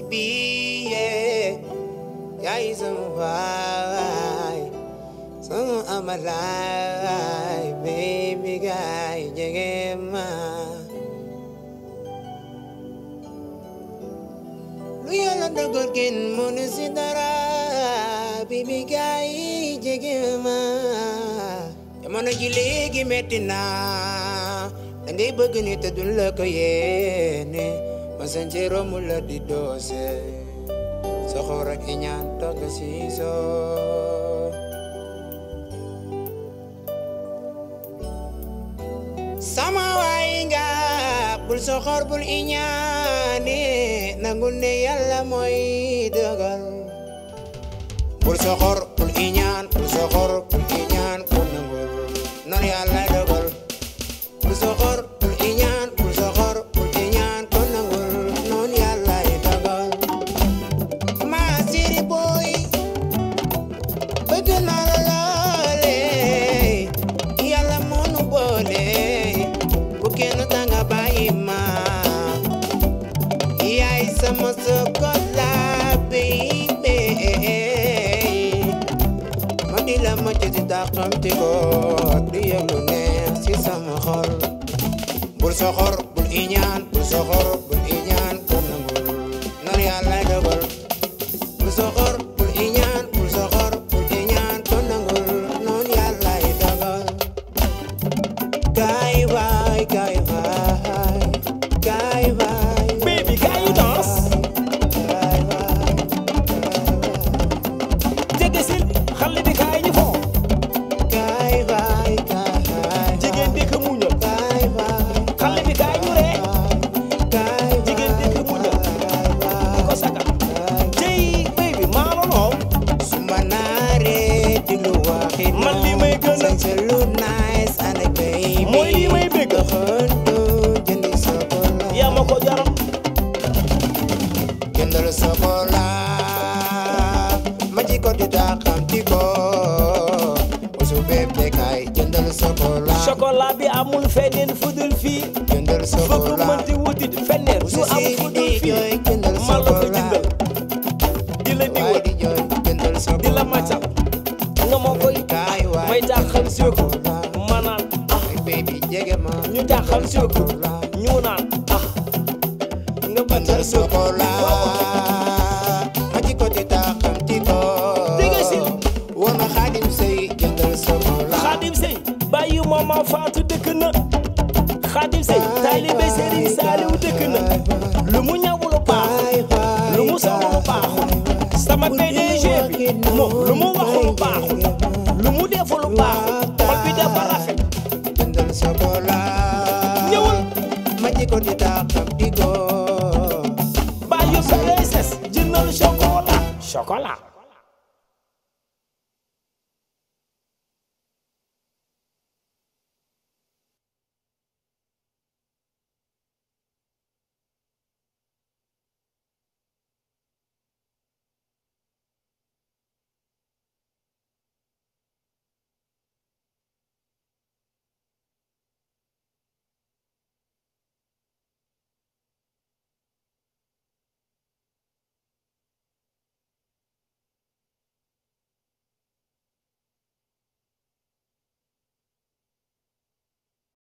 baby, yeah. Yaay sama waay, sama amalaay, baby gaay jege ma. Lu Yàlla dogal kenn mënu si dara, baby gaay jege ma. Jamono ji léegi metti na, dangay bëgg nit te duñ la ko yéene, ma sincero mu la di doose, soxor ak iñaan toog si soo. Sama waay nga bul soxor bul iñaane, nangul ne Yàlla mooy dogal. Bul soxor bul iñaan, bul soxor bul iñaan, ko nangul noonu Yàlla dogal. Bul soxor bul iñaan, bul soxor bul iñaan, ko nangul noonu Yàlla dogal. Ma siri boy bëgg naa la loole, Yàlla moo nu boole, bu kenn tanga bàyyi ma. Yaay sama sokola baby, ma di la ma ci taxamti ko di yëngu neex ci sama xol. Bul soxor bul iñaan, bul soxor bul iñaan, ko nangul noonu Yàlla dogal. Bul soxor bul iñaan, bul soxor bul iñaan, ko nangul noonu Yàlla dogal. Kaay waay kaay waay kaay waay, baby can you dance kaay waay jege sil xale bi kaay ñu fo kaay waay kaay waay, jigéen di ko muñal kaay waay xale bi kaay ñu ree kaay jigéen di ko muñal di ko sagal jey baby maa la noom suma naaree di lu waxi man li may gën a sañse lu nice and baby mooy li may bëgg doxantu jëndi sokola yaa ma ko jaral jëndal sokola ma ji ko di taxamti ko usu bébé kay jëndal sokola chocolat bi amul feneen fudul fii jëndal foo ko sokola mënti wutit feneen su am fudul fii man la ko jëndal di la di waay wër di jooy jëndal sokola di la macal nga ma koy kaay waay may taxal soko ma naan ay baby jege ma ñu taxal soko ñu naan nga jëndal macal soko sokola ma ji ko di taxamti ko Dégg si. woon na Xaadim Sey jëndal sokola Xaadim Sey bàyyi mama Faatu dëkk na Xaadim Sey taalibe Serigne Saliou dëkk na lu mu ñawul baaxul lu mu solul baaxul sama PDG bi moom lu mu waxul baaxul lu mu deful baaxul xol bi dafa rafet jëndal sokola ñëwul ma ji ko di taxamti ko bàyyi PSS jëndal chocolat